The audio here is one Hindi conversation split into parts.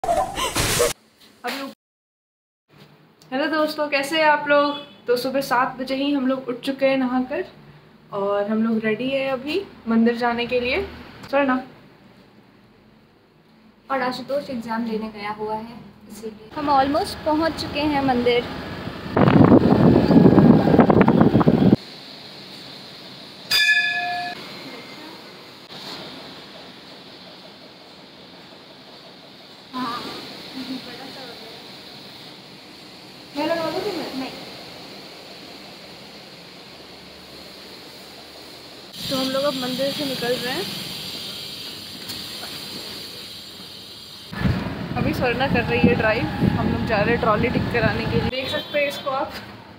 अभी हेलो दोस्तों, कैसे हैं आप लोग। तो सुबह 7 बजे ही हम लोग उठ चुके हैं नहाकर और हम लोग रेडी है अभी मंदिर जाने के लिए। स्वर्णा और आशुतोष एग्जाम देने गया हुआ है, इसीलिए हम ऑलमोस्ट पहुंच चुके हैं मंदिर। तो हम लोग अब मंदिर से निकल रहे हैं। अभी स्वर्णा कर रही है ड्राइव, हम लोग जा रहे हैं ट्रॉली टिक कराने के लिए। देख सकते हैं इसको आप।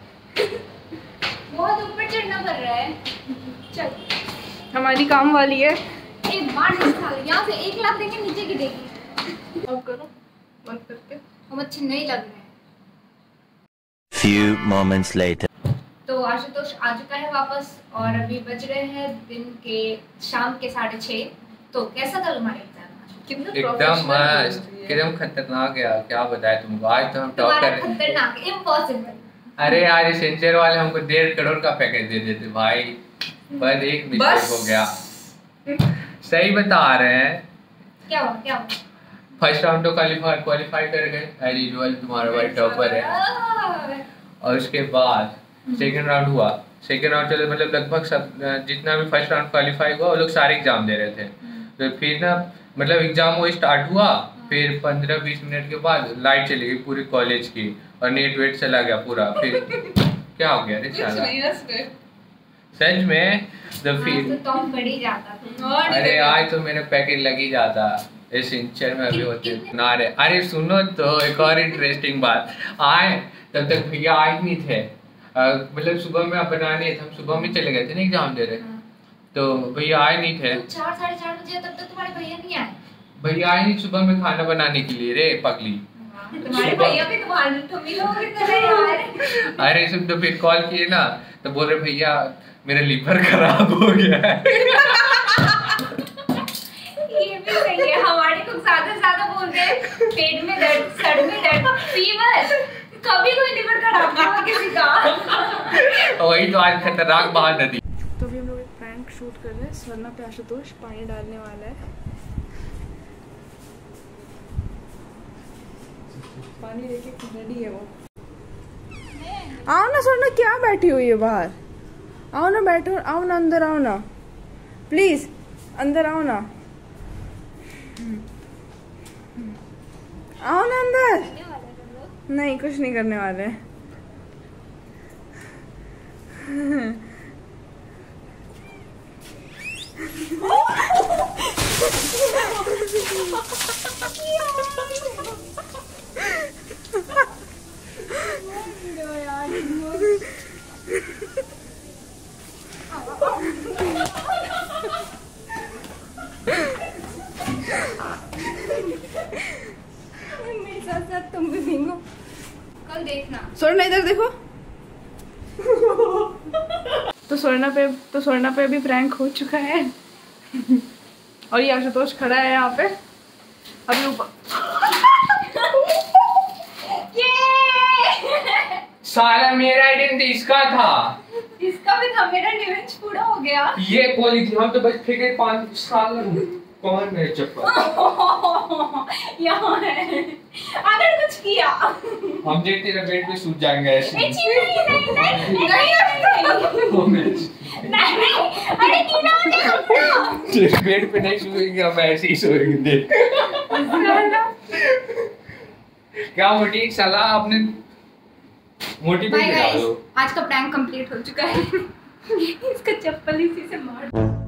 बहुत ऊपर चढ़ना पड़ रहा है। चल, हमारी काम वाली है। एक बार यहाँ से 1 लाख देके नीचे गिरेगी। अब करो बंद करके। हम अच्छे नहीं लग रहे हैं। Few moments later. तो आशुतोष आ चुका है वापस और अभी बज रहे हैं दिन के शाम के 6:30। तो कैसा था तुम्हारा एग्जाम? एकदम मस्त, एकदम खतरनाक है। क्या बताए तुमको, आज तो हम टॉप कर रहे हैं। खतरनाक, इम्पॉसिबल। अरे यार एसेंशियल वाले हमको 1.5 करोड़ का पैकेज दे देते भाई, पर एक मिस्टेक हो गया। सही बता रहे हैं। क्या हुआ? फर्स्ट राउंड तो क्वालिफाई कर गए, एज यूजुअल तुम्हारा भाई टॉपर है। और उसके बाद सेकंड राउंड हुआ। सेकंड राउंड चले मतलब लगभग सब जितना भी फर्स्ट राउंड क्वालिफाई हुआ वो लोग सारे एग्जाम दे रहे थे। तो फिर ना मतलब एग्जाम वो स्टार्ट हुआ, फिर 15-20 मिनट के बाद लाइट चली गई पूरी कॉलेज की और नेट वेट चला गया पूरा। फिर क्या हो गया रे साला, सच में। तो फिर तो पड़ ही जाता। अरे आज तो मेरा पैकेज लग ही जाता। एसेंशियल में अभी होते ना रे। अरे सुनो तो एक और इंटरेस्टिंग बात, आए तब तक भैया आए नहीं थे। मतलब सुबह में बनाने हम सुबह में चले गए थे ना एग्जाम दे रहे, तो भैया आए नहीं थे। 4-4:30 बजे तब तक तुम्हारे भैया नहीं आए? भैया आए नहीं सुबह में खाना बनाने के लिए रे पगली। तुम्हारे भैया भी तुम्हारे तुम ही लोगों की तरह यार। अरे सुन, तो फिर कॉल किए ना तो बोल रहे भैया मेरा लीवर खराब हो गया है। ये भी सही है, हमारे को ज्यादा बोलते हैं पेट में दर्द, सर में दर्द, फीवर। कभी कोई लीवर खराब नहीं हुआ किसी का। वही तो आज खतरनाक बात है। तो अभी हम लोग एक प्रैंक शूट कर रहे हैं। स्वर्णा पे आशुतोष पानी डालने वाला है। पानी लेके रेडी है वो। आओ ना स्वर्णा, क्या बैठी हुई है बाहर? आओ ना, बैठो। आओ ना, अंदर आओ ना प्लीज, अंदर आओ ना। आओ ना अंदर। नहीं, कुछ नहीं करने वाले। मेरे साथ तुम भी भीगो। कल देखना। स्वर्णा इधर देखो। तो स्वर्णा पे अभी प्रैंक हो चुका है। और ये आशुतोष खड़ा है यहाँ पे अभी ऊपर। साला मेरा आइडेंटिटी इसका था। इसका भी था, मेरा रिवेंज पूरा हो गया। ये पॉलिथीन हम तो बस फेंके 5 साल। कौन मेरे चप्पल यहाँ है। अगर कुछ किया हम देख तेरा बेड पे सूत जाएंगे ऐसे। नहीं, अरे तेरे बेड पे नहीं सोएंगे हम, ऐसे ही सोएंगे। देख क्या मोटी सलाह आपने मोटी पे डालो। आज का प्रैंक कंप्लीट हो चुका है। इसका चप्पल इसी से मार